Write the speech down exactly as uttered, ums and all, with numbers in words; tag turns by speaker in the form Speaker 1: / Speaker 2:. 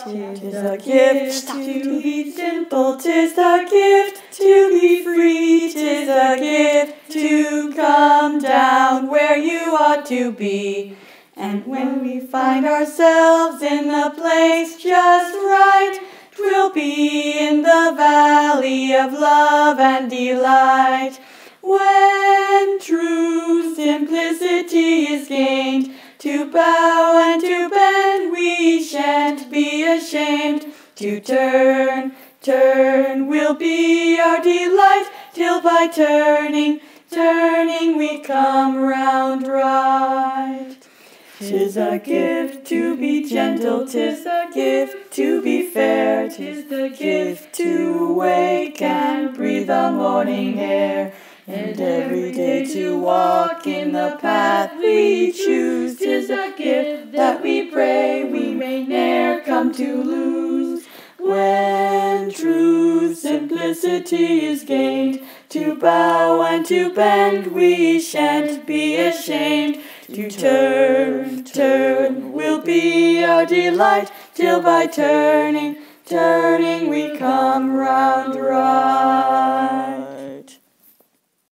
Speaker 1: 'Tis a gift to be simple, 'tis a gift to be free, 'tis a gift to come down where you ought to be. And when we find ourselves in the place just right, 'twill be in the valley of love and delight. When true simplicity is gained, to bow and to bend we shan't be ashamed. To turn, turn will be our delight, till by turning, turning we come round right. 'Tis a gift to be gentle, 'tis a gift to be fair, 'tis the gift to wake and breathe the morning air, and every day to walk in the path we choose. 'Tis a gift that we pray we may ne'er come to lose. When true simplicity is gained, to bow and to bend we shan't be ashamed. To turn, turn will be our delight, till by turning, turning we come round right.